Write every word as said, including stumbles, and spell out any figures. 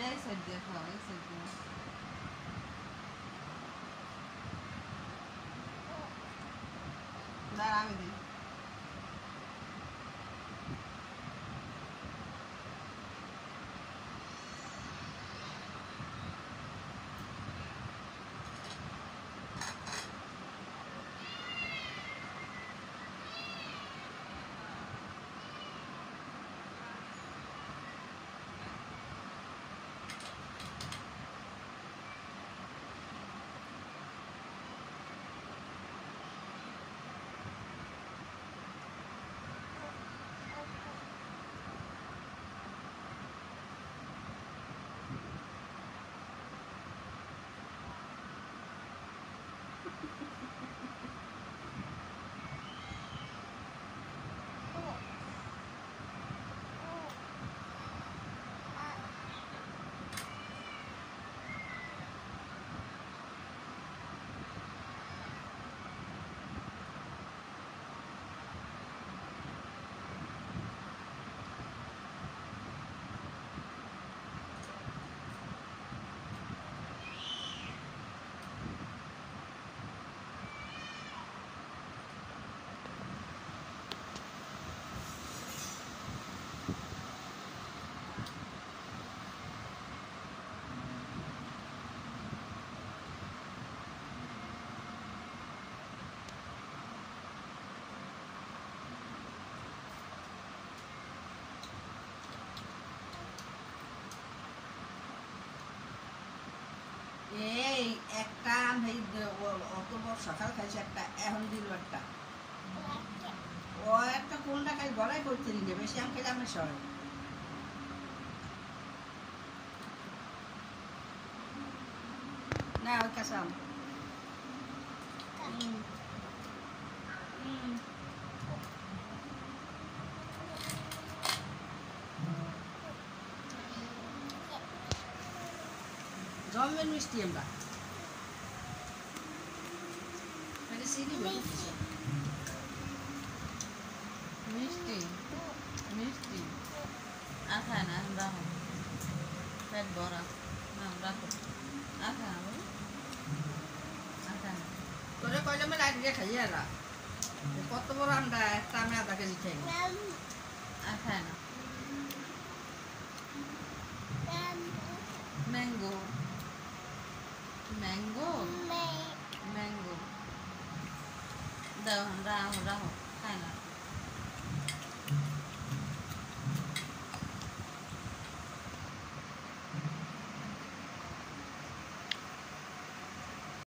এই সাইড দিয়ে খাও, এই সাইড দিয়ে। দাঁড়া আমি দিই। এই একটা এই অত বড় সকাল খাইছে একটা, এখন দিল একটা। ও একটা কোনটা খাই গলায় করতে নিলে বেশি আম খেলে আমি সবাই না ওই কাঁচা আম। জমের মিষ্টি আমরা মিষ্টি মিষ্টি আর খায় না রাখো, পেট ভরা না রাখো, আর খায় না আর খায় না। তোরে কইলে আমি লাইট দিয়ে খাই এরা কত বড় আন্ডা, একটা আমি আধা কেজি খাই আর খায় না। ম্যাঙ্গো ম্যাঙ্গো ম্যাঙ্গো দাও রাহো রাহো